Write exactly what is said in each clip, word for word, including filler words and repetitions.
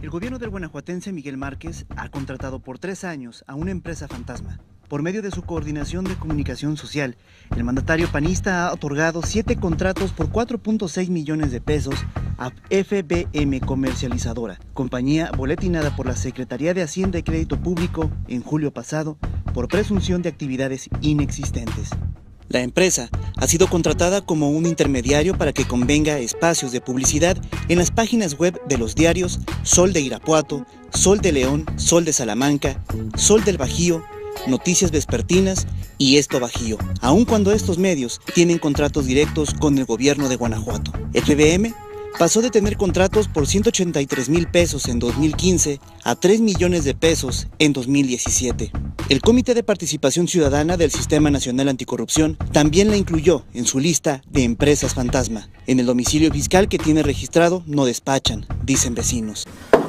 El gobierno del guanajuatense Miguel Márquez ha contratado por tres años a una empresa fantasma. Por medio de su coordinación de comunicación social, el mandatario panista ha otorgado siete contratos por cuatro punto seis millones de pesos a F B M Comercializadora, compañía boletinada por la Secretaría de Hacienda y Crédito Público en julio pasado por presunción de actividades inexistentes. La empresa ha sido contratada como un intermediario para que convenga espacios de publicidad en las páginas web de los diarios Sol de Irapuato, Sol de León, Sol de Salamanca, Sol del Bajío, Noticias Vespertinas y Esto Bajío, aun cuando estos medios tienen contratos directos con el gobierno de Guanajuato. F B M pasó de tener contratos por ciento ochenta y tres mil pesos en dos mil quince a tres millones de pesos en dos mil diecisiete. El Comité de Participación Ciudadana del Sistema Nacional Anticorrupción también la incluyó en su lista de empresas fantasma. En el domicilio fiscal que tiene registrado no despachan, dicen vecinos.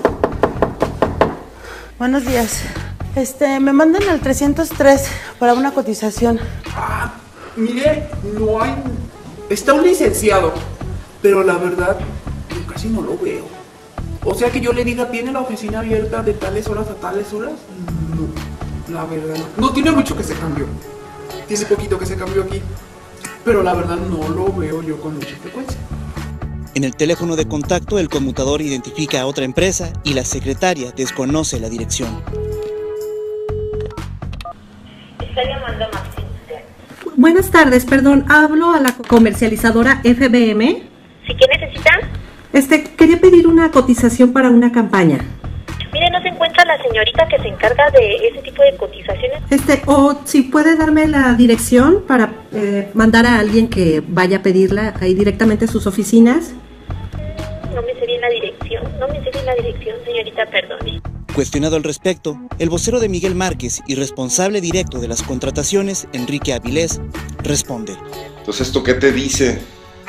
Buenos días. Este, me mandan al trescientos tres para una cotización. Ah, mire, no hay... Está un licenciado, pero la verdad, yo casi no lo veo. O sea que yo le diga, ¿tiene la oficina abierta de tales horas a tales horas? No, la verdad no. No tiene mucho que se cambió. Tiene poquito que se cambió aquí. Pero la verdad no lo veo yo con mucha frecuencia. En el teléfono de contacto, el conmutador identifica a otra empresa y la secretaria desconoce la dirección. Está llamando a Maxim. Buenas tardes, perdón, hablo a la comercializadora F B M. ¿Sí qué necesitan? Este, quería pedir una cotización para una campaña. Mire, no se encuentra la señorita que se encarga de ese tipo de cotizaciones. Este, o si puede darme la dirección para eh, mandar a alguien que vaya a pedirla ahí directamente a sus oficinas. No me sé bien la dirección, no me sé bien la dirección, señorita, perdone. Cuestionado al respecto, el vocero de Miguel Márquez y responsable directo de las contrataciones, Enrique Avilés, responde. Entonces, ¿esto qué te dice?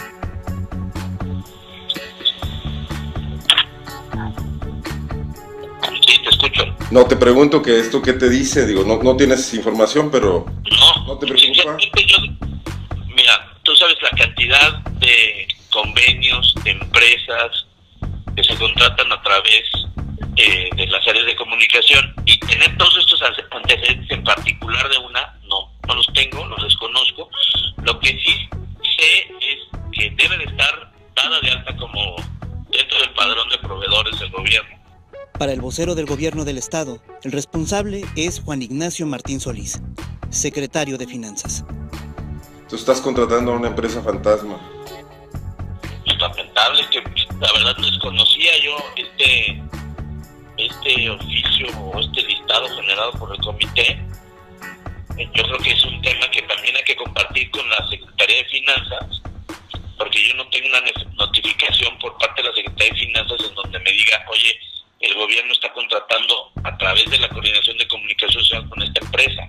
Sí, te escucho. No, te pregunto que esto qué te dice. Digo, no, no tienes información, pero... No. ¿No te preocupa? Yo, mira, tú sabes la cantidad de convenios, de empresas que se contratan a través eh, de las áreas de comunicación, y tener todos estos antecedentes en particular de una, no, no los tengo, los desconozco. Lo que sí sé es que debe de estar dada de alta como dentro del padrón de proveedores del gobierno. Para el vocero del gobierno del estado, el responsable es Juan Ignacio Martín Solís, secretario de Finanzas. Tú estás contratando a una empresa fantasma. Lamentable, que la verdad desconocía yo este este oficio o este listado generado por el comité. Yo creo que es un tema que también hay que compartir con la Secretaría de Finanzas, porque yo no tengo una notificación por parte de la Secretaría de Finanzas en donde me diga, oye, el gobierno está contratando a través de la Coordinación de Comunicación Social con esta empresa.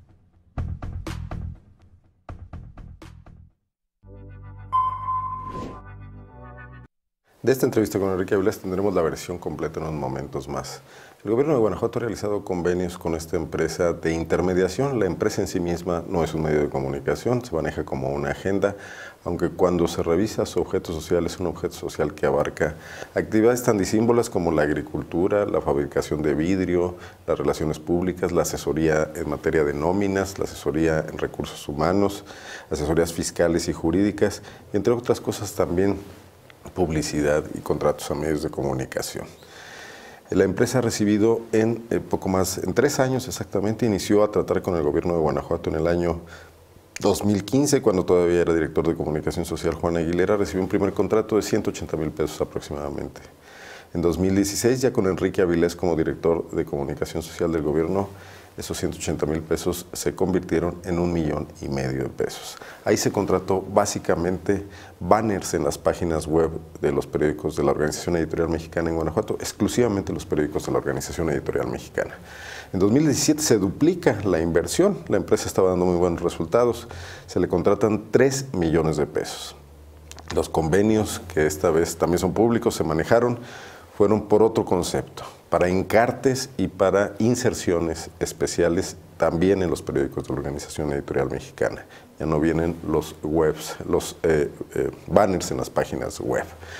De esta entrevista con Enrique Avilés tendremos la versión completa en unos momentos más. El gobierno de Guanajuato ha realizado convenios con esta empresa de intermediación. La empresa en sí misma no es un medio de comunicación, se maneja como una agenda, aunque cuando se revisa su objeto social es un objeto social que abarca actividades tan disímbolas como la agricultura, la fabricación de vidrio, las relaciones públicas, la asesoría en materia de nóminas, la asesoría en recursos humanos, asesorías fiscales y jurídicas, y entre otras cosas también publicidad y contratos a medios de comunicación. La empresa ha recibido en eh, poco más, en tres años exactamente, inició a tratar con el gobierno de Guanajuato en el año dos mil quince, cuando todavía era director de comunicación social Juan Aguilera, recibió un primer contrato de ciento ochenta mil pesos aproximadamente. En dos mil dieciséis, ya con Enrique Avilés como director de comunicación social del gobierno, esos ciento ochenta mil pesos se convirtieron en un millón y medio de pesos. Ahí se contrató básicamente banners en las páginas web de los periódicos de la Organización Editorial Mexicana en Guanajuato, exclusivamente los periódicos de la Organización Editorial Mexicana. En dos mil diecisiete se duplica la inversión, la empresa estaba dando muy buenos resultados, se le contratan tres millones de pesos. Los convenios, que esta vez también son públicos, se manejaron, fueron por otro concepto, para encartes y para inserciones especiales también en los periódicos de la Organización Editorial Mexicana. Ya no vienen los webs, los eh, eh, banners en las páginas web.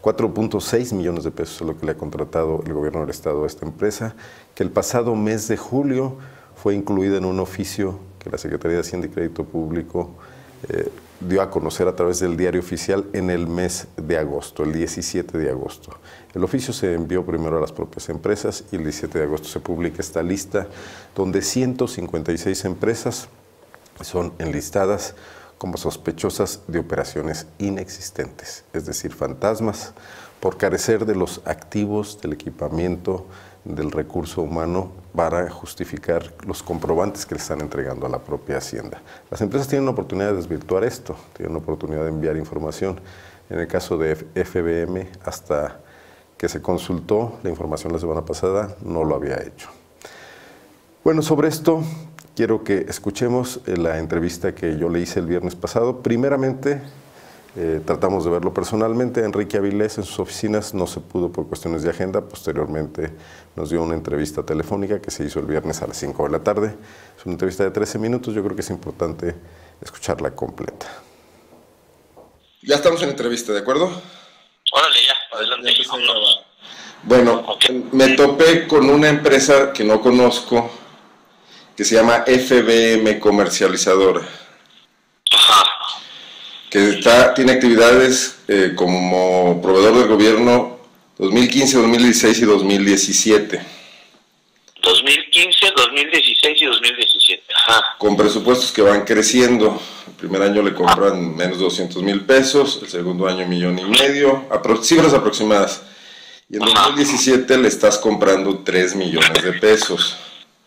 cuatro punto seis millones de pesos es lo que le ha contratado el gobierno del estado a esta empresa, que el pasado mes de julio fue incluida en un oficio que la Secretaría de Hacienda y Crédito Público eh, dio a conocer a través del diario oficial en el mes de agosto, el diecisiete de agosto. El oficio se envió primero a las propias empresas y el diecisiete de agosto se publica esta lista donde ciento cincuenta y seis empresas son enlistadas como sospechosas de operaciones inexistentes, es decir, fantasmas, por carecer de los activos, del equipamiento, del recurso humano para justificar los comprobantes que le están entregando a la propia Hacienda. Las empresas tienen la oportunidad de desvirtuar esto, tienen la oportunidad de enviar información. En el caso de F B M, hasta que se consultó la información la semana pasada, no lo había hecho. Bueno, sobre esto quiero que escuchemos la entrevista que yo le hice el viernes pasado. Primeramente, Eh, tratamos de verlo personalmente. Enrique Avilés en sus oficinas no se pudo por cuestiones de agenda. Posteriormente nos dio una entrevista telefónica que se hizo el viernes a las cinco de la tarde. Es una entrevista de trece minutos. Yo creo que es importante escucharla completa. Ya estamos en entrevista, ¿de acuerdo? Órale, ya, adelante. Ya bueno, okay. Me topé con una empresa que no conozco, que se llama F B M Comercializadora. Ajá. Que está, tiene actividades eh, como proveedor del gobierno dos mil quince, dos mil dieciséis y dos mil diecisiete. dos mil quince, dos mil dieciséis y dos mil diecisiete. Ajá. Con presupuestos que van creciendo. El primer año le compran menos de doscientos mil pesos, el segundo año millón y medio, apro cifras aproximadas. Y en Ajá. dos mil diecisiete le estás comprando tres millones de pesos.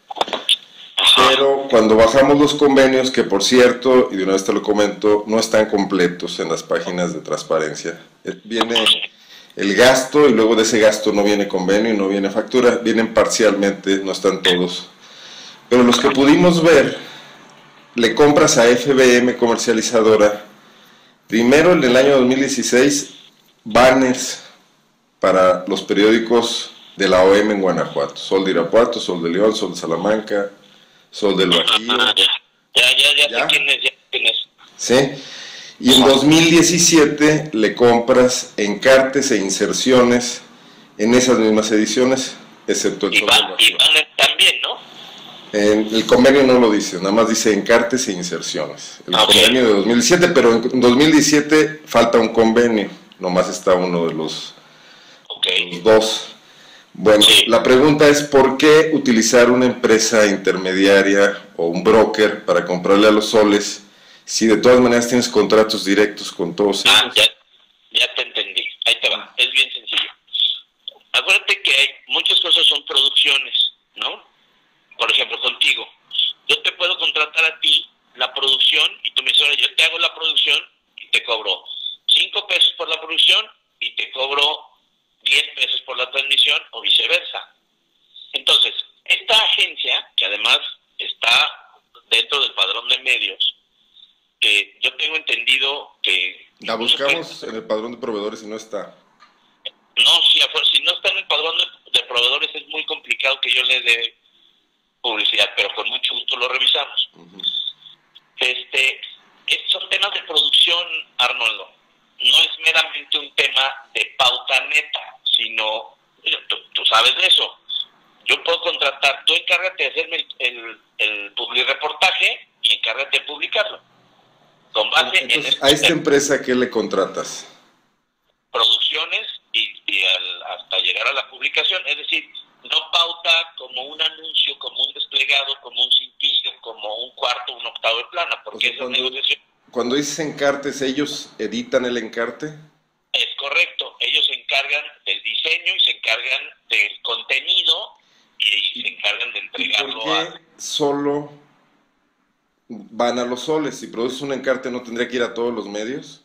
Pero cuando bajamos los convenios, que por cierto, y de una vez te lo comento, no están completos en las páginas de transparencia. Viene el gasto y luego de ese gasto no viene convenio y no viene factura, vienen parcialmente, no están todos. Pero los que pudimos ver, le compras a F B M Comercializadora, primero en el año dos mil dieciséis, banners para los periódicos de la O M en Guanajuato, Sol de Irapuato, Sol de León, Sol de Salamanca, Sol del Bajío. Ah, ya, ya, ya, ya sé quién es, ya sé quién es. Sí, y en dos mil diecisiete le compras encartes e inserciones en esas mismas ediciones, excepto el y Sol va, del Bajío. Y van también, ¿no? En el convenio no lo dice, nada más dice encartes e inserciones. El okay. convenio de dos mil diecisiete, pero en dos mil diecisiete falta un convenio, nomás está uno de los, okay. los dos. Bueno, sí. La pregunta es ¿por qué utilizar una empresa intermediaria o un broker para comprarle a los soles si de todas maneras tienes contratos directos con todos ellos? Ah, ya, ya te entendí, ahí te va, es bien sencillo. Acuérdate que hay muchas cosas son producciones, ¿no? Por ejemplo, contigo, yo te puedo contratar a ti la producción y tú me dices, yo te hago la producción y te cobro cinco pesos por la producción y te cobro diez pesos por la transmisión o viceversa. Entonces, esta agencia, que además está dentro del padrón de medios, que yo tengo entendido que... La buscamos en el padrón de proveedores y no está. No, si, si no está en el padrón de, de proveedores es muy complicado que yo le dé publicidad, pero con mucho gusto lo revisamos. Uh-huh. Este, son temas de producción, Arnoldo. No es meramente un tema de pauta neta, sino, tú, tú sabes de eso. Yo puedo contratar, tú encárgate de hacerme el, el, el publireportaje y encárgate de publicarlo. Con base Entonces, en este ¿a esta tema. Empresa qué le contratas? Producciones y, y al, hasta llegar a la publicación, es decir, no pauta como un anuncio, como un desplegado, como un cintillo, como un cuarto, un octavo de plana, porque o sea, esa negociación... Cuando dices encartes, ¿ellos editan el encarte? Es correcto, ellos se encargan del diseño y se encargan del contenido y, y se encargan de entregarlo. ¿Y por qué a... solo van a los soles? Si produces un encarte, ¿no tendría que ir a todos los medios?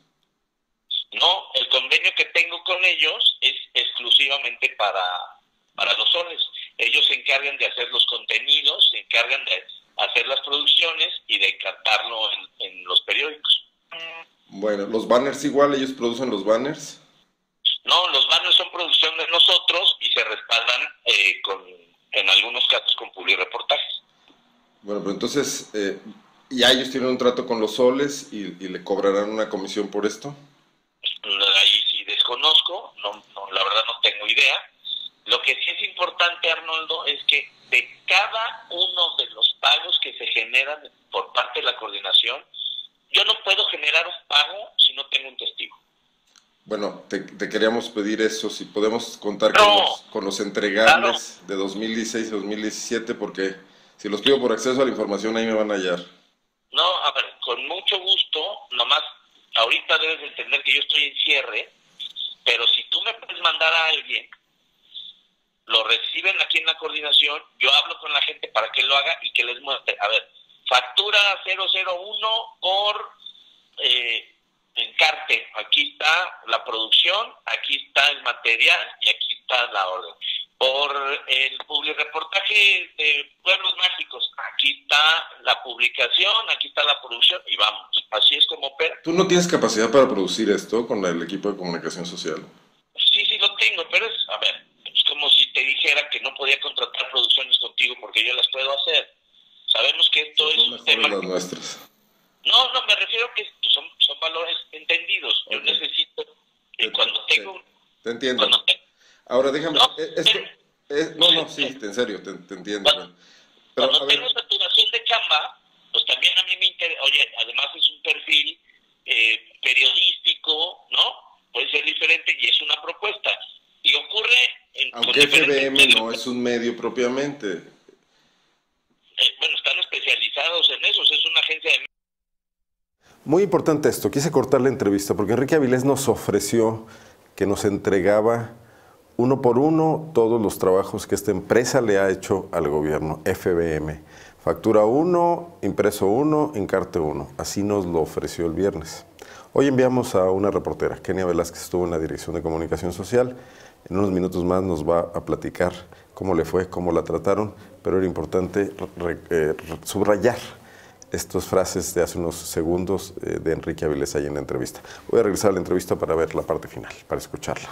No, el convenio que tengo con ellos es exclusivamente para, para los soles. Ellos se encargan de hacer los contenidos, se encargan de hacer las producciones y de encartarlo en, en los periódicos. Bueno, ¿los banners igual? ¿Ellos producen los banners? No, los banners son producción de nosotros y se respaldan eh, con, en algunos casos con publireportajes. Bueno, pero entonces, eh, ¿ya ellos tienen un trato con los soles y, y le cobrarán una comisión por esto? Ahí sí desconozco. desconozco, no, no, la verdad no tengo idea. Lo que sí es importante, Arnoldo, es que de cada uno de los pagos que se generan por parte de la coordinación, yo no puedo generar un pago si no tengo un testigo. Bueno, te, te queríamos pedir eso, si podemos contar no, con, los, con los entregables claro. de dos mil dieciséis y dos mil diecisiete, porque si los pido por acceso a la información ahí me van a hallar. No, a ver, con mucho gusto, nomás ahorita debes entender que yo estoy en cierre, pero si tú me puedes mandar a alguien, lo reciben aquí en la coordinación, yo hablo con la gente para que lo haga y que les muestre. A ver, factura cero cero uno por eh, encarte, aquí está la producción, aquí está el material y aquí está la orden. Por el publireportaje de Pueblos Mágicos, aquí está la publicación, aquí está la producción y vamos, así es como opera. ¿Tú no tienes capacidad para producir esto con el equipo de comunicación social? Sí, sí lo tengo, pero es, a ver, es como si te dijera que no podía contratar producciones contigo porque yo las puedo hacer. Sabemos que esto es un tema... las nuestras. No, no, me refiero que son, son valores entendidos. Okay. Yo necesito, eh, cuando tengo... Te entiendo. Cuando tengo, Ahora déjame... No, esto, es, no, no, sí, en serio, te, te entiendo. Cuando, pero, cuando tengo saturación de chamba, pues también a mí me interesa... Oye, además es un perfil eh, periodístico, ¿no? Puede ser diferente y es una propuesta. Y ocurre... En, Aunque F B M no es un medio propiamente. Eh, bueno, están especializados en eso, es una agencia de... Muy importante esto, quise cortar la entrevista porque Enrique Avilés nos ofreció que nos entregaba uno por uno todos los trabajos que esta empresa le ha hecho al gobierno, F B M. Factura uno, impreso uno, encarte uno. Así nos lo ofreció el viernes. Hoy enviamos a una reportera, Kenia Velázquez, estuvo en la Dirección de Comunicación Social. En unos minutos más nos va a platicar cómo le fue, cómo la trataron, pero era importante re, eh, subrayar estas frases de hace unos segundos eh, de Enrique Avilés ahí en la entrevista. Voy a regresar a la entrevista para ver la parte final, para escucharla.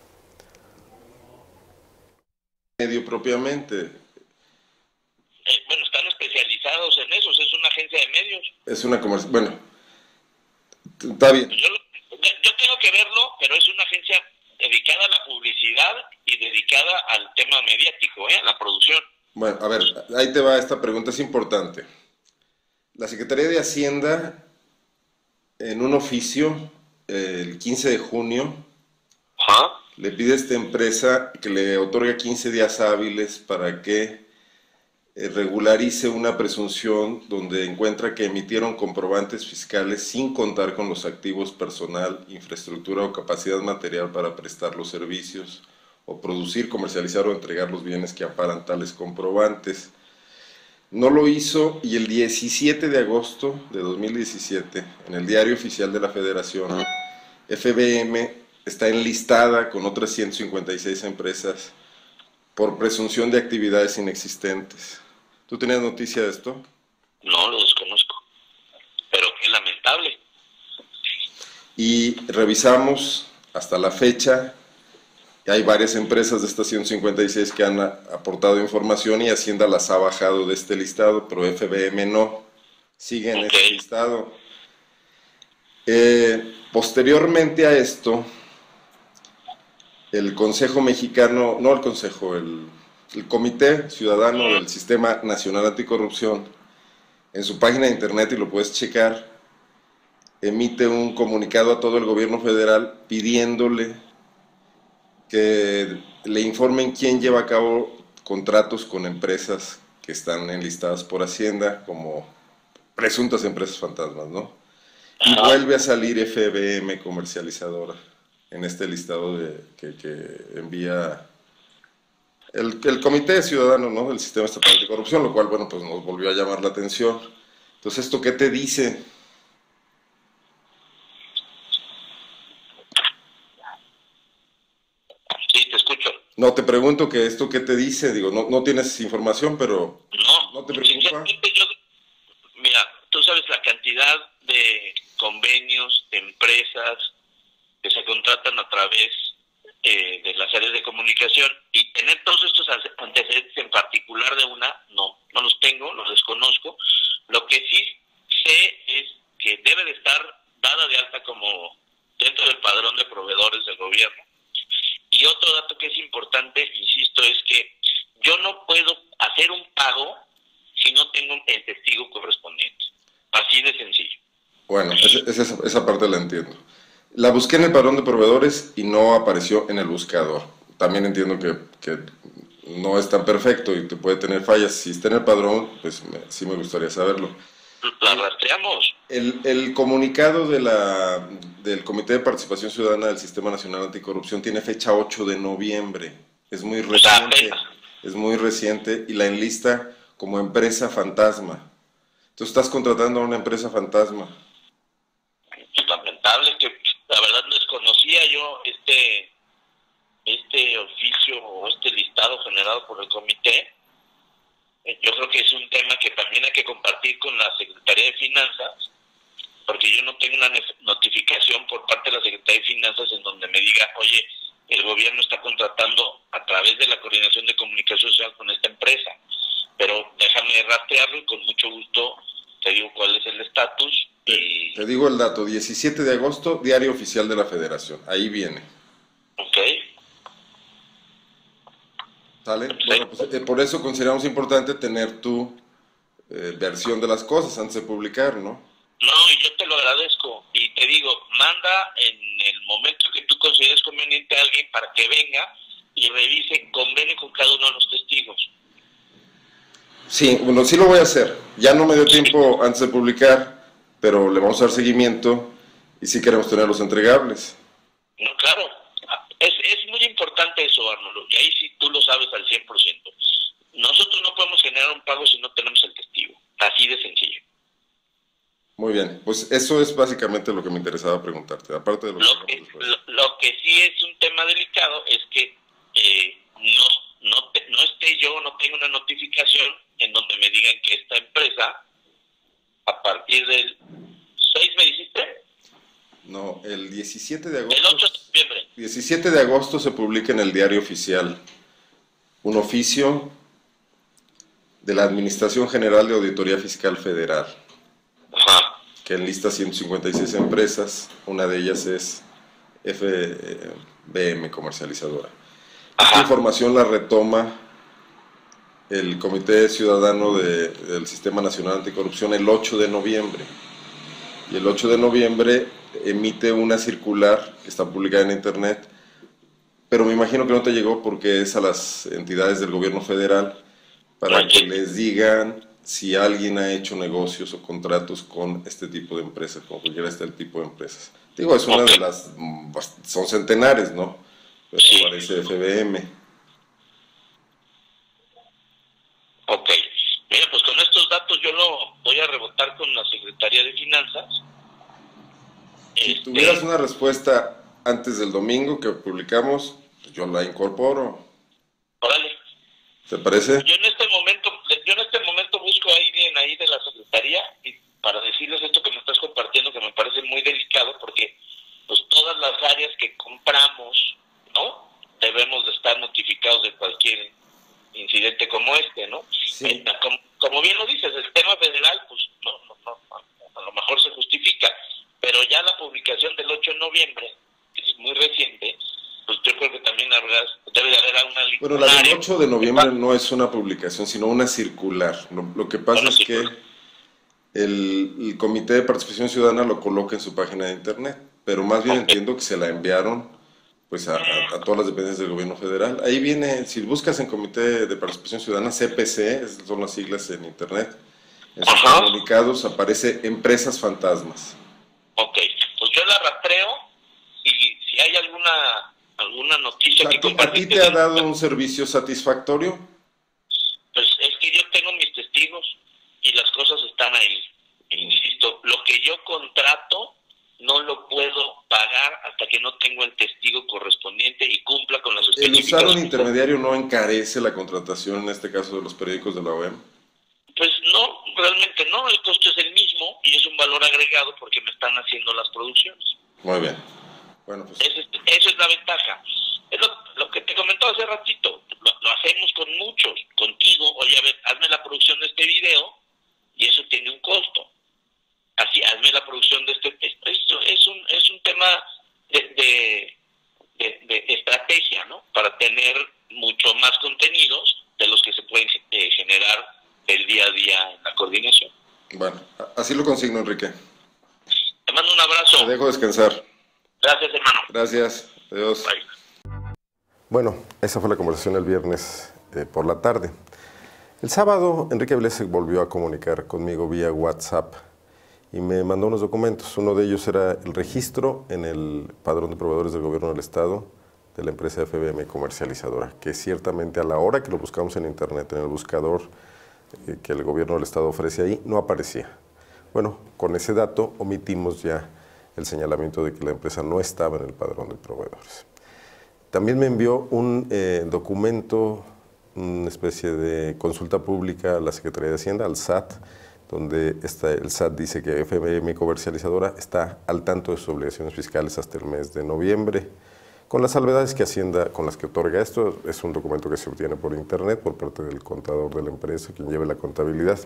Medio propiamente. Eh, bueno, están especializados en eso, es una agencia de medios. Es una comercial, bueno, está bien. Yo, yo tengo que verlo, pero es una agencia dedicada a la publicidad y dedicada al tema mediático, ¿eh? A la producción. Bueno, a ver, ahí te va, esta pregunta es importante. La Secretaría de Hacienda, en un oficio, eh, el quince de junio, ¿Ah? le pide a esta empresa que le otorgue quince días hábiles para que eh, regularice una presunción donde encuentra que emitieron comprobantes fiscales sin contar con los activos personal, infraestructura o capacidad material para prestar los servicios o producir, comercializar o entregar los bienes que amparan tales comprobantes. No lo hizo y el diecisiete de agosto de dos mil diecisiete, en el Diario Oficial de la Federación, F B M está enlistada con otras ciento cincuenta y seis empresas por presunción de actividades inexistentes. ¿Tú tenías noticia de esto? No, lo desconozco, pero qué lamentable. Y revisamos hasta la fecha, hay varias empresas de estas ciento cincuenta y seis que han aportado información y Hacienda las ha bajado de este listado, pero F B M no, sigue en okay. este listado. Eh, posteriormente a esto, el Consejo Mexicano, no el Consejo, el, el Comité Ciudadano del Sistema Nacional Anticorrupción, en su página de internet, y lo puedes checar, emite un comunicado a todo el gobierno federal pidiéndole que le informen quién lleva a cabo contratos con empresas que están enlistadas por Hacienda como presuntas empresas fantasmas, ¿no? Y vuelve a salir F B M comercializadora en este listado de, que, que envía el, el Comité Ciudadano, ¿no?, del Sistema Estatal Anticorrupción, lo cual, bueno, pues nos volvió a llamar la atención. Entonces, ¿esto qué te dice? Sí, te escucho. No, te pregunto que esto qué te dice, digo, no, no tienes información, pero no, ¿no te preocupa? Yo, mira, tú sabes la cantidad de convenios, de empresas que se contratan a través eh, de las áreas de comunicación, y tener todos estos antecedentes en particular de una, no, no los tengo, los desconozco. Lo que sí sé es que debe de estar dada de alta como, dentro del padrón de proveedores del gobierno. Y otro dato que es importante, insisto, es que yo no puedo hacer un pago si no tengo el testigo correspondiente. Así de sencillo. Bueno, esa, esa, esa parte la entiendo. La busqué en el padrón de proveedores y no apareció en el buscador. También entiendo que, que no es tan perfecto y te puede tener fallas. Si está en el padrón, pues me, sí me gustaría saberlo. La rastreamos. El, el comunicado de la, del Comité de Participación Ciudadana del Sistema Nacional Anticorrupción tiene fecha ocho de noviembre. Es muy reciente. Es muy reciente y la enlista como empresa fantasma. Tú estás contratando a una empresa fantasma. Es lamentable que la verdad desconocía yo este este oficio o este listado generado por el comité. Yo creo que es un tema que también hay que compartir con la Secretaría de Finanzas, porque yo no tengo una notificación por parte de la Secretaría de Finanzas en donde me diga, oye, el gobierno está contratando a través de la Coordinación de Comunicación Social con esta empresa. Pero déjame rastrearlo y con mucho gusto te digo cuál es el estatus. Y... Te digo el dato, diecisiete de agosto, Diario Oficial de la Federación. Ahí viene. Ok. ¿Sale? Bueno, pues, eh, por eso consideramos importante tener tu eh, versión de las cosas antes de publicar, ¿no? No, y yo te lo agradezco. Y te digo, manda en el momento que tú consideres conveniente a alguien para que venga y revise convenio con cada uno de los testigos. Sí, bueno, sí lo voy a hacer. Ya no me dio tiempo antes de publicar, pero le vamos a dar seguimiento y sí queremos tener los entregables. No, claro. Es, es muy importante eso, Arnoldo, y ahí sí tú lo sabes al cien por ciento. Nosotros no podemos generar un pago si no tenemos el testigo. Así de sencillo. Muy bien, pues eso es básicamente lo que me interesaba preguntarte, aparte de lo, lo que, que lo, lo que sí es un tema delicado es que eh, no, no, te, no esté yo, no tengo una notificación en donde me digan que esta empresa, a partir del seis, ¿me dijiste? No, el diecisiete de agosto. El ocho de noviembre. diecisiete de agosto se publica en el Diario Oficial un oficio de la Administración General de Auditoría Fiscal Federal. Ajá. Que enlista ciento cincuenta y seis empresas, una de ellas es F B M Comercializadora. Ajá. Esta información la retoma el Comité Ciudadano de, del Sistema Nacional Anticorrupción el ocho de noviembre. Y el ocho de noviembre emite una circular que está publicada en internet, pero me imagino que no te llegó porque es a las entidades del gobierno federal para que les digan si alguien ha hecho negocios o contratos con este tipo de empresas, como cualquiera este tipo de empresas. Digo, es una de las, son centenares, ¿no? Pero parece F B M. Ok. Mira, pues con estos datos yo lo voy a rebotar con la Secretaría de Finanzas. Si este... tuvieras una respuesta antes del domingo que publicamos, yo la incorporo. Órale. ¿Te parece? Yo en este momento, yo en este momento busco a alguien ahí de la Secretaría y para decirles esto que me estás compartiendo, que me parece muy delicado, porque pues todas las áreas que compramos, ¿no? Debemos de estar notificados de cualquier incidente como este, ¿no? Sí. Eh, como, como bien lo dices, el tema federal, pues no, no, no, a lo mejor se justifica, pero ya la publicación del ocho de noviembre, que es muy reciente, pues yo creo que también habrá, debe de haber una... Bueno, la del ocho de noviembre no es una publicación, sino una circular. Lo, lo que pasa es que el, el Comité de Participación Ciudadana lo coloca en su página de internet, pero más bien okay. Entiendo que se la enviaron pues a, a, a todas las dependencias del gobierno federal. Ahí viene, si buscas en Comité de Participación Ciudadana, C P C, son las siglas en internet, en sus Ajá. comunicados aparece empresas fantasmas. Ok, pues yo la rastreo y si hay alguna... alguna noticia ¿A que ti, ¿A ti te ha dado un servicio satisfactorio? Pues es que yo tengo mis testigos y las cosas están ahí. Insisto, lo que yo contrato no lo puedo pagar hasta que no tengo el testigo correspondiente y cumpla con las especificaciones. ¿El usar un intermediario no encarece la contratación, en este caso de los periódicos de la O E M? Pues no, realmente no, el costo es el mismo y es un valor agregado porque me están haciendo las producciones. Muy bien. Bueno, pues... Esa es, esa es la ventaja. Es lo, lo que te comentó hace ratito. Lo, lo hacemos con muchos. Contigo, oye, a ver, hazme la producción de este video y eso tiene un costo. Así, hazme la producción de este... Esto es un, es un tema de, de, de, de estrategia, ¿no? Para tener mucho más contenidos de los que se pueden eh, generar el día a día en la coordinación. Bueno, así lo consigno, Enrique. Te mando un abrazo. Te dejo descansar. Gracias, hermano. Gracias. Adiós. Bye. Bueno, esa fue la conversación el viernes eh, por la tarde. El sábado, Enrique Avilés se volvió a comunicar conmigo vía WhatsApp y me mandó unos documentos. Uno de ellos era el registro en el padrón de proveedores del gobierno del Estado de la empresa F B M Comercializadora, que ciertamente a la hora que lo buscamos en internet, en el buscador eh, que el gobierno del Estado ofrece ahí, no aparecía. Bueno, con ese dato omitimos ya el señalamiento de que la empresa no estaba en el padrón de proveedores. También me envió un eh, documento, una especie de consulta pública a la Secretaría de Hacienda, al S A T, donde está, el S A T dice que F B M Comercializadora está al tanto de sus obligaciones fiscales hasta el mes de noviembre, con las salvedades que Hacienda, con las que otorga esto. Es un documento que se obtiene por internet por parte del contador de la empresa, quien lleve la contabilidad,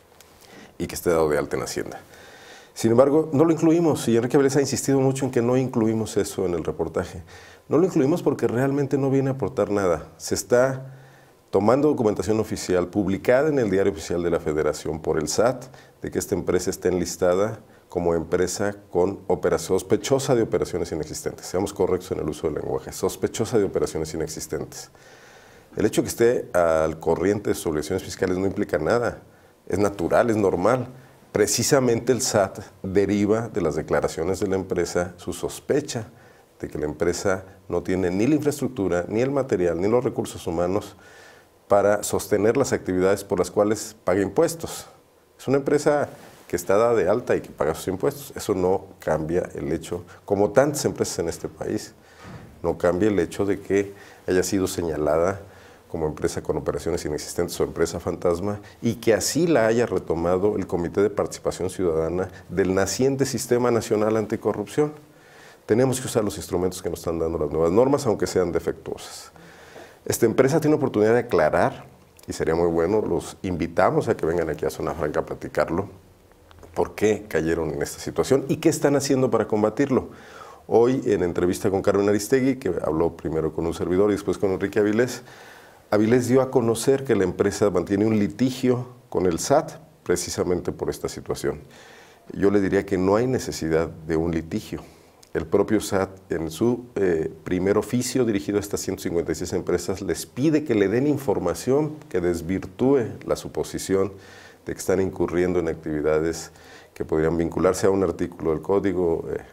y que esté dado de alta en Hacienda. Sin embargo, no lo incluimos, y Enrique Avilés ha insistido mucho en que no incluimos eso en el reportaje. No lo incluimos porque realmente no viene a aportar nada. Se está tomando documentación oficial publicada en el Diario Oficial de la Federación por el S A T de que esta empresa está enlistada como empresa con operación sospechosa de operaciones inexistentes. Seamos correctos en el uso del lenguaje, sospechosa de operaciones inexistentes. El hecho de que esté al corriente de sus obligaciones fiscales no implica nada. Es natural, es normal. Precisamente el S A T deriva de las declaraciones de la empresa su sospecha de que la empresa no tiene ni la infraestructura, ni el material, ni los recursos humanos para sostener las actividades por las cuales paga impuestos. Es una empresa que está dada de alta y que paga sus impuestos. Eso no cambia el hecho, como tantas empresas en este país, no cambia el hecho de que haya sido señalada como empresa con operaciones inexistentes o empresa fantasma, y que así la haya retomado el Comité de Participación Ciudadana del naciente Sistema Nacional Anticorrupción. Tenemos que usar los instrumentos que nos están dando las nuevas normas, aunque sean defectuosas. Esta empresa tiene oportunidad de aclarar, y sería muy bueno, los invitamos a que vengan aquí a Zona Franca a platicarlo, por qué cayeron en esta situación y qué están haciendo para combatirlo. Hoy, en entrevista con Carmen Aristegui, que habló primero con un servidor y después con Enrique Avilés, Avilés dio a conocer que la empresa mantiene un litigio con el S A T precisamente por esta situación. Yo le diría que no hay necesidad de un litigio. El propio S A T, en su eh, primer oficio dirigido a estas ciento cincuenta y seis empresas, les pide que le den información que desvirtúe la suposición de que están incurriendo en actividades que podrían vincularse a un artículo del Código eh,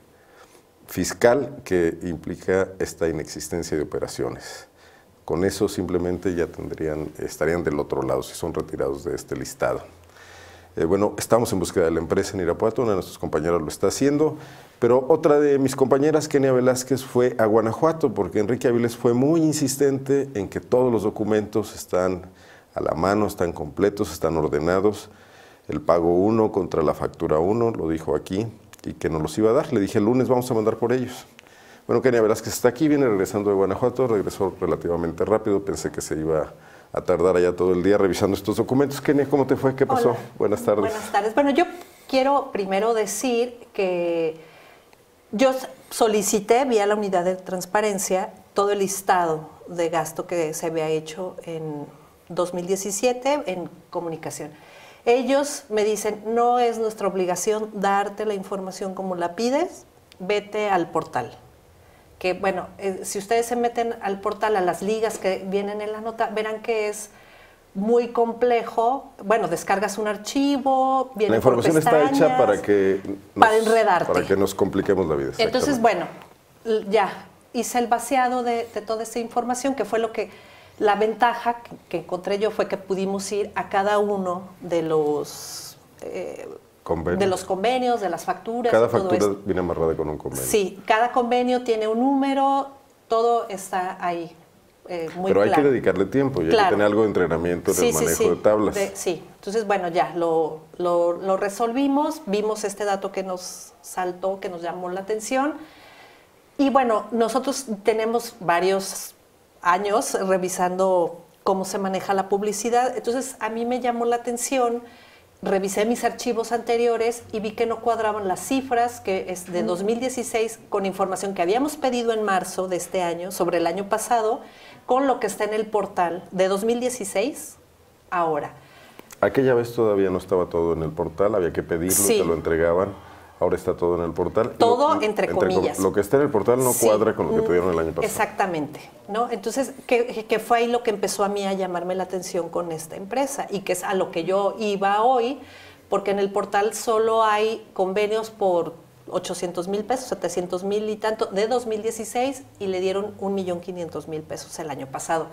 Fiscal que implica esta inexistencia de operaciones. Con eso simplemente ya tendrían, estarían del otro lado si son retirados de este listado. Eh, bueno, estamos en búsqueda de la empresa en Irapuato, una de nuestras compañeras lo está haciendo, pero otra de mis compañeras, Kenia Velázquez, fue a Guanajuato, porque Enrique Avilés fue muy insistente en que todos los documentos están a la mano, están completos, están ordenados, el pago uno contra la factura uno, lo dijo aquí, y que nos los iba a dar. Le dije, el lunes vamos a mandar por ellos. Bueno, Kenia Velázquez está aquí, viene regresando de Guanajuato, regresó relativamente rápido, pensé que se iba a tardar allá todo el día revisando estos documentos. Kenia, ¿cómo te fue? ¿Qué pasó? Hola. Buenas tardes. Buenas tardes. Bueno, yo quiero primero decir que yo solicité vía la unidad de transparencia todo el listado de gasto que se había hecho en dos mil diecisiete en comunicación. Ellos me dicen, no es nuestra obligación darte la información como la pides, vete al portal. Que bueno, eh, si ustedes se meten al portal, a las ligas que vienen en la nota, verán que es muy complejo. Bueno, descargas un archivo, viene la información por está hecha para que nos, para enredarte. Para que nos compliquemos la vida. Entonces, bueno, ya hice el vaciado de, de toda esta información, que fue lo que, la ventaja que, que encontré yo fue que pudimos ir a cada uno de los... Eh, Convenios. De los convenios, de las facturas. Cada y todo factura esto. viene amarrada con un convenio. Sí, cada convenio tiene un número, todo está ahí, eh, muy Pero hay claro. que dedicarle tiempo y Claro. hay que tener algo de entrenamiento en Sí, el sí, manejo sí. de tablas. De, sí, entonces bueno, ya lo, lo, lo resolvimos, vimos este dato que nos saltó, que nos llamó la atención. Y bueno, nosotros tenemos varios años revisando cómo se maneja la publicidad, entonces a mí me llamó la atención revisé mis archivos anteriores y vi que no cuadraban las cifras, que es de dos mil dieciséis, con información que habíamos pedido en marzo de este año, sobre el año pasado, con lo que está en el portal de dos mil dieciséis, ahora. Aquella vez todavía no estaba todo en el portal, había que pedirlo, Sí. te lo entregaban. Ahora está todo en el portal. Todo lo, entre, entre comillas. Lo que está en el portal no Sí. cuadra con lo que te dieron el año pasado. Exactamente, ¿no? Entonces, que, que fue ahí lo que empezó a mí a llamarme la atención con esta empresa y que es a lo que yo iba hoy, porque en el portal solo hay convenios por ochocientos mil pesos, setecientos mil y tanto, de dos mil dieciséis, y le dieron un millón quinientos mil pesos el año pasado.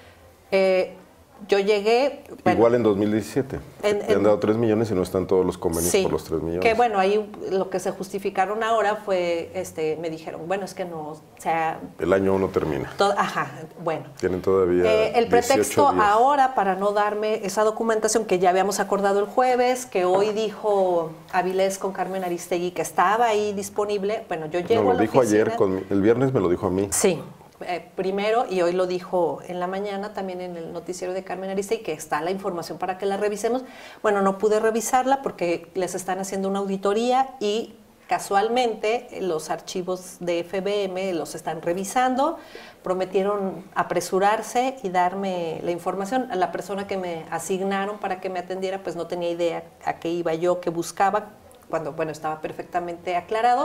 Eh, Yo llegué... Bueno, igual en dos mil diecisiete. En, Te han en, dado tres millones y no están todos los convenios sí, por los tres millones. Que bueno, ahí lo que se justificaron ahora fue, este, me dijeron, bueno, es que no, o sea... El año uno termina. To, ajá, bueno. Tienen todavía eh, El pretexto días. ahora para no darme esa documentación que ya habíamos acordado el jueves, que hoy dijo Avilés con Carmen Aristegui que estaba ahí disponible, bueno, yo llego No, a lo la dijo oficina, ayer, con, el viernes me lo dijo a mí. Sí. Eh, primero, y hoy lo dijo en la mañana también en el noticiero de Carmen Aristegui, que está la información para que la revisemos. Bueno, no pude revisarla porque les están haciendo una auditoría y casualmente los archivos de F B M los están revisando. Prometieron apresurarse y darme la información. La persona que me asignaron para que me atendiera pues no tenía idea a qué iba yo, qué buscaba, cuando bueno, estaba perfectamente aclarado.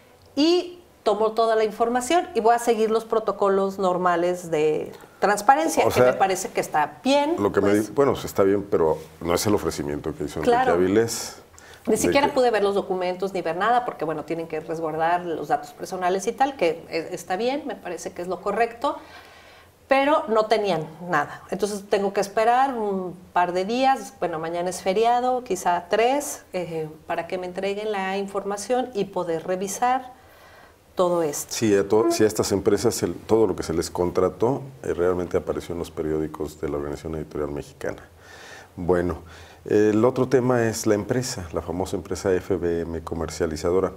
Y tomo toda la información y voy a seguir los protocolos normales de transparencia, O sea, que me parece que está bien. Lo que pues, me di, bueno, está bien, pero no es el ofrecimiento que hizo Claro. Enrique Avilés. Ni siquiera que, pude ver los documentos ni ver nada, porque bueno, tienen que resguardar los datos personales y tal, que eh, está bien, me parece que es lo correcto, pero no tenían nada. Entonces tengo que esperar un par de días, bueno, mañana es feriado, quizá tres, eh, para que me entreguen la información y poder revisar todo esto. Sí, a, to, sí, a estas empresas el, todo lo que se les contrató eh, realmente apareció en los periódicos de la Organización Editorial Mexicana. Bueno, eh, el otro tema es la empresa, la famosa empresa F B M comercializadora.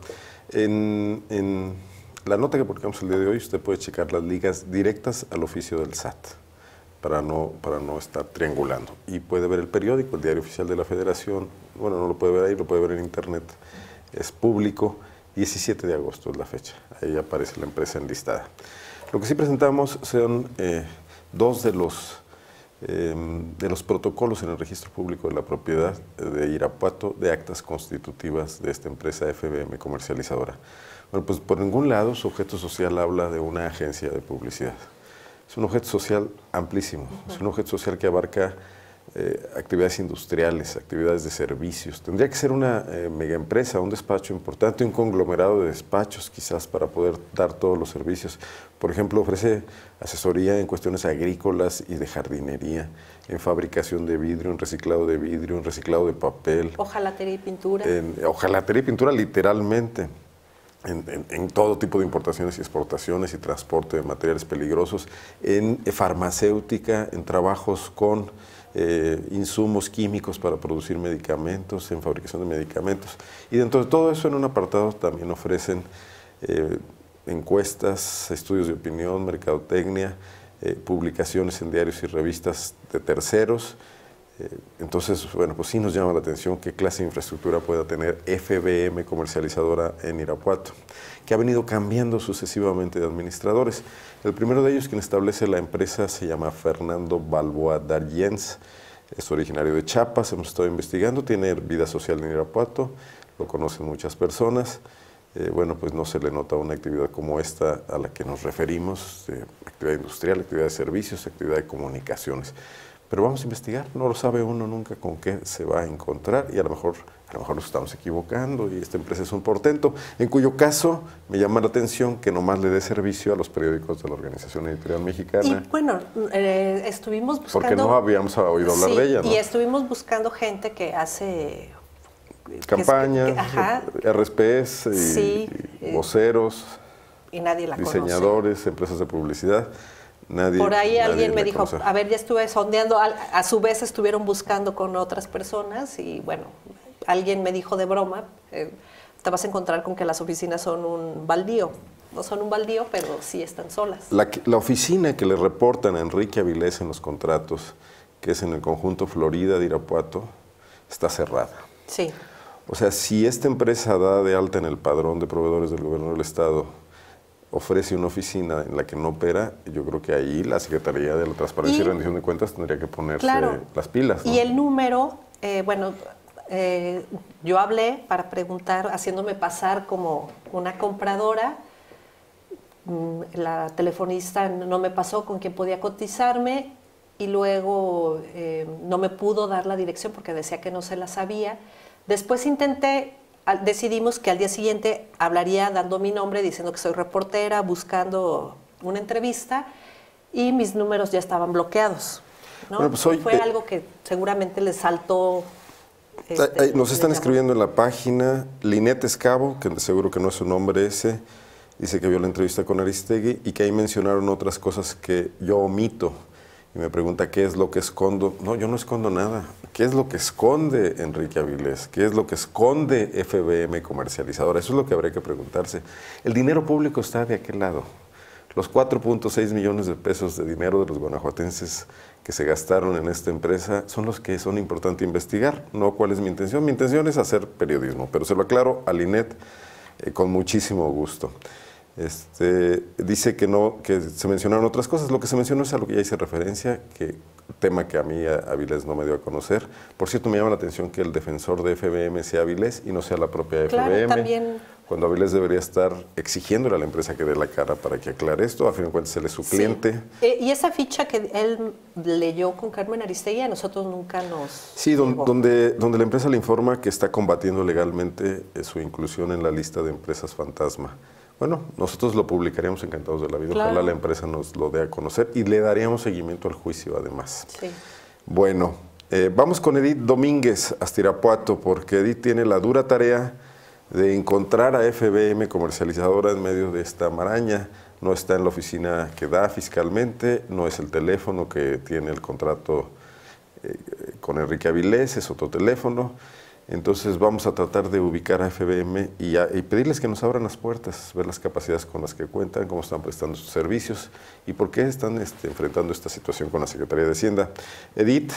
En, en la nota que publicamos el día de hoy, usted puede checar las ligas directas al oficio del S A T para no, para no estar triangulando. Y puede ver el periódico, el Diario Oficial de la Federación. Bueno, no lo puede ver ahí, lo puede ver en internet. Es público. diecisiete de agosto es la fecha, ahí aparece la empresa enlistada. Lo que sí presentamos son eh, dos de los, eh, de los protocolos en el registro público de la propiedad de Irapuato de actas constitutivas de esta empresa F B M comercializadora. Bueno, pues por ningún lado su objeto social habla de una agencia de publicidad. Es un objeto social amplísimo, uh-huh. Es un objeto social que abarca Eh, actividades industriales, actividades de servicios. Tendría que ser una eh, mega empresa, un despacho importante, un conglomerado de despachos quizás para poder dar todos los servicios. Por ejemplo, ofrece asesoría en cuestiones agrícolas y de jardinería, en fabricación de vidrio, en reciclado de vidrio, en reciclado de papel. Hojalatería y pintura. En, hojalatería y pintura literalmente. En, en, en todo tipo de importaciones y exportaciones y transporte de materiales peligrosos, en eh, farmacéutica, en trabajos con eh, insumos químicos para producir medicamentos, en fabricación de medicamentos. Y dentro de todo eso, en un apartado también ofrecen eh, encuestas, estudios de opinión, mercadotecnia, eh, publicaciones en diarios y revistas de terceros. Entonces, bueno, pues sí nos llama la atención qué clase de infraestructura pueda tener F B M comercializadora en Irapuato, que ha venido cambiando sucesivamente de administradores. El primero de ellos, quien establece la empresa, se llama Fernando Balboa Darjens, es originario de Chiapas, hemos estado investigando, tiene vida social en Irapuato, lo conocen muchas personas. Eh, bueno, pues no se le nota una actividad como esta a la que nos referimos, eh, actividad industrial, actividad de servicios, actividad de comunicaciones. Pero vamos a investigar, no lo sabe uno nunca con qué se va a encontrar y a lo mejor, a lo mejor nos estamos equivocando y esta empresa es un portento, en cuyo caso me llama la atención que nomás le dé servicio a los periódicos de la Organización Editorial Mexicana. Y bueno, eh, estuvimos buscando... Porque no habíamos oído hablar sí, de ella, ¿no? Y estuvimos buscando gente que hace... Campañas, que, que, ajá, R P S y, sí, y voceros, y nadie la diseñadores, conoce. Empresas de publicidad. Nadie, Por ahí nadie alguien me la dijo, conoce. a ver, ya estuve sondeando, a, a su vez estuvieron buscando con otras personas y bueno, alguien me dijo de broma, eh, te vas a encontrar con que las oficinas son un baldío. No son un baldío, pero sí están solas. La, la oficina que le reportan a Enrique Avilés en los contratos, que es en el conjunto Florida de Irapuato, está cerrada. Sí. O sea, si esta empresa da de alta en el padrón de proveedores del gobierno del Estado, ofrece una oficina en la que no opera, yo creo que ahí la Secretaría de la Transparencia y, y Rendición de Cuentas tendría que ponerse claro, las pilas, ¿no? Y el número, eh, bueno, eh, yo hablé para preguntar, haciéndome pasar como una compradora. La telefonista no me pasó con quien podía cotizarme y luego eh, no me pudo dar la dirección porque decía que no se la sabía. Después intenté, decidimos que al día siguiente hablaría dando mi nombre, diciendo que soy reportera, buscando una entrevista, y mis números ya estaban bloqueados, ¿no? Bueno, pues hoy, Fue eh, algo que seguramente les saltó. Este, nos están escribiendo en la página Linet Escabo, que seguro que no es su nombre ese, dice que vio la entrevista con Aristegui y que ahí mencionaron otras cosas que yo omito. Y me pregunta qué es lo que escondo. No, yo no escondo nada. ¿Qué es lo que esconde Enrique Avilés? ¿Qué es lo que esconde F B M Comercializadora? Eso es lo que habría que preguntarse. El dinero público está de aquel lado. Los cuatro punto seis millones de pesos de dinero de los guanajuatenses que se gastaron en esta empresa son los que son importantes investigar. No cuál es mi intención. Mi intención es hacer periodismo, pero se lo aclaro a Linet eh, con muchísimo gusto. Este, dice que no, que se mencionaron otras cosas. Lo que se mencionó es a lo que ya hice referencia, que tema que a mí Avilés no me dio a conocer. Por cierto, me llama la atención que el defensor de F B M sea Avilés y no sea la propia claro, F B M. También. Cuando Avilés debería estar exigiéndole a la empresa que dé la cara para que aclare esto, a fin de cuentas él es su cliente. Sí. Eh, y esa ficha que él leyó con Carmen Aristegui, a nosotros nunca nos Sí, don, donde, donde la empresa le informa que está combatiendo legalmente eh, su inclusión en la lista de empresas fantasma. Bueno, nosotros lo publicaríamos encantados de la vida, claro. Ojalá la empresa nos lo dé a conocer y le daríamos seguimiento al juicio además. Sí. Bueno, eh, vamos con Edith Domínguez hasta Irapuato, porque Edith tiene la dura tarea de encontrar a F B M Comercializadora en medio de esta maraña. No está en la oficina que da fiscalmente, no es el teléfono que tiene el contrato eh, con Enrique Avilés, es otro teléfono. Entonces vamos a tratar de ubicar a F B M y, a, y pedirles que nos abran las puertas, ver las capacidades con las que cuentan, cómo están prestando sus servicios y por qué están este, enfrentando esta situación con la Secretaría de Hacienda. Edith.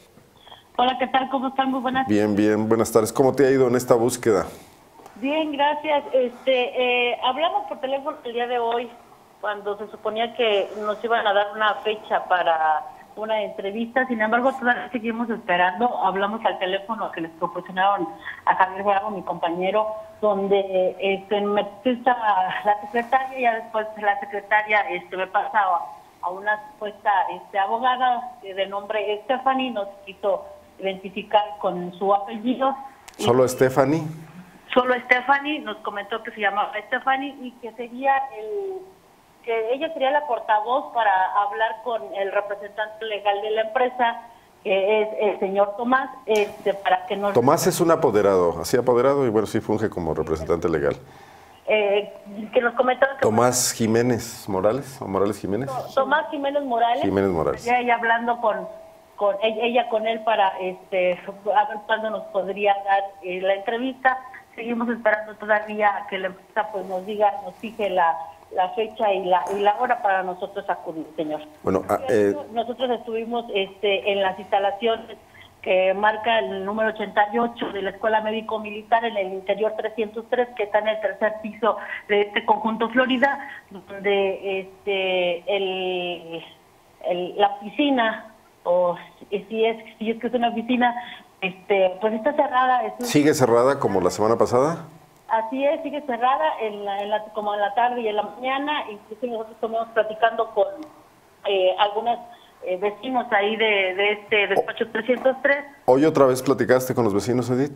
Hola, ¿qué tal? ¿Cómo están? Muy buenas tardes. Bien, bien, buenas tardes. ¿Cómo te ha ido en esta búsqueda? Bien, gracias. Este, eh, hablamos por teléfono el día de hoy, cuando se suponía que nos iban a dar una fecha para una entrevista, sin embargo todavía seguimos esperando. Hablamos al teléfono que les proporcionaron a Javier Bravo, mi compañero, donde este, me está la secretaria y ya después la secretaria este, me pasa a, a una supuesta este, abogada de nombre Stephanie, nos quiso identificar con su apellido. ¿Solo Stephanie? Solo Stephanie, nos comentó que se llamaba Stephanie y que sería el... que ella sería la portavoz para hablar con el representante legal de la empresa, que es el señor Tomás, este, para que nos... Tomás es un apoderado, así apoderado y bueno, sí funge como representante legal. Eh, que nos comentó... Que Tomás Jiménez Morales, o Morales Jiménez. Tomás Jiménez Morales. Jiménez Morales. Ella, ella hablando con, con ella, ella con él para este, a ver cuándo nos podría dar eh, la entrevista. Seguimos esperando todavía a que la empresa pues nos diga, nos fije la... la fecha y la y la hora para nosotros acudir, señor. Bueno, ah, eh, nosotros estuvimos este, en las instalaciones que marca el número ochenta y ocho de la Escuela Médico Militar en el interior trescientos tres, que está en el tercer piso de este conjunto Florida, donde este el, el la piscina, o si es si es que es una piscina, este pues está cerrada. Es un... ¿Sigue cerrada como la semana pasada? Así es, sigue cerrada en la, en la, como en la tarde y en la mañana. Incluso nosotros estamos platicando con eh, algunos eh, vecinos ahí de, de este despacho trescientos tres. ¿Hoy otra vez platicaste con los vecinos, Edith?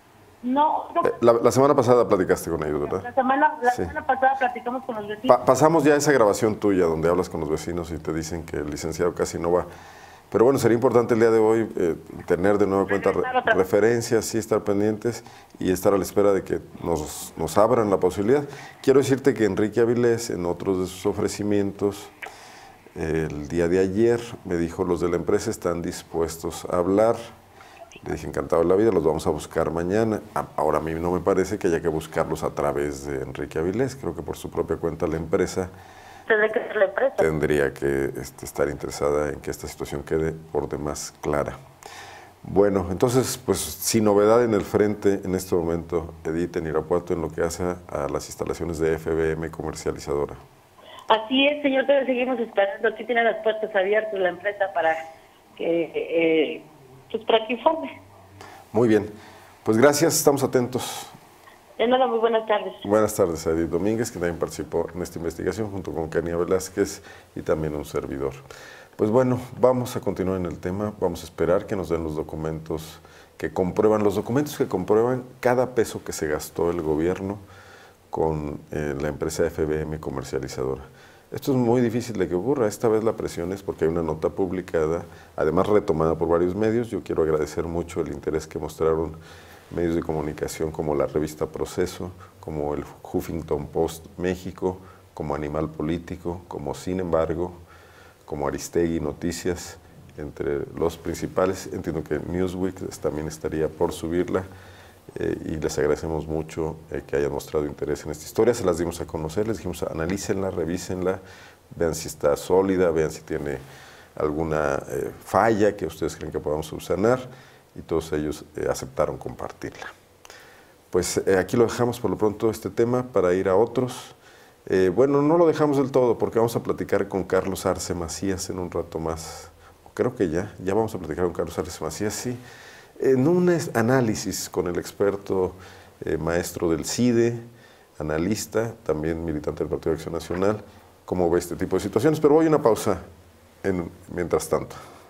No, no. Eh, la, la semana pasada platicaste con ellos, ¿verdad? La semana, la sí. semana pasada platicamos con los vecinos. Pa pasamos ya esa grabación tuya donde hablas con los vecinos y te dicen que el licenciado casi no va. Pero bueno, sería importante el día de hoy eh, tener de nueva cuenta re referencias, sí, estar pendientes y estar a la espera de que nos, nos abran la posibilidad. Quiero decirte que Enrique Avilés, en otros de sus ofrecimientos, eh, el día de ayer me dijo, los de la empresa están dispuestos a hablar. Le dije, encantado de la vida, los vamos a buscar mañana. Ahora a mí no me parece que haya que buscarlos a través de Enrique Avilés. Creo que por su propia cuenta la empresa... Tendría que ser la empresa. Tendría que este, estar interesada en que esta situación quede por demás clara. Bueno, entonces, pues sin novedad en el frente en este momento, Edith, en Irapuato, en lo que hace a las instalaciones de F B M comercializadora. Así es, señor, todavía seguimos esperando. Aquí tiene las puertas abiertas la empresa para que, eh, pues para que informe. Muy bien, pues gracias, estamos atentos. De nada, muy buenas tardes. Buenas tardes a Edith Domínguez, que también participó en esta investigación junto con Kenia Velázquez y también un servidor. Pues bueno, vamos a continuar en el tema, vamos a esperar que nos den los documentos que comprueban, los documentos que comprueban cada peso que se gastó el gobierno con eh, la empresa F B M comercializadora. Esto es muy difícil de que ocurra, esta vez la presión es porque hay una nota publicada, además retomada por varios medios. Yo quiero agradecer mucho el interés que mostraron medios de comunicación como la revista Proceso, como el Huffington Post México, como Animal Político, como Sin embargo, como Aristegui Noticias, entre los principales. Entiendo que Newsweek también estaría por subirla eh, y les agradecemos mucho eh, que hayan mostrado interés en esta historia. Se las dimos a conocer, les dijimos analícenla, revísenla, vean si está sólida, vean si tiene alguna eh, falla que ustedes creen que podamos subsanar, y todos ellos eh, aceptaron compartirla. Pues eh, aquí lo dejamos por lo pronto este tema para ir a otros. Eh, bueno, no lo dejamos del todo porque vamos a platicar con Carlos Arce Macías en un rato más. Creo que ya, ya vamos a platicar con Carlos Arce Macías, sí. En un análisis con el experto eh, maestro del C I D E, analista, también militante del Partido de Acción Nacional, cómo ve este tipo de situaciones. Pero voy a una pausa en, mientras tanto.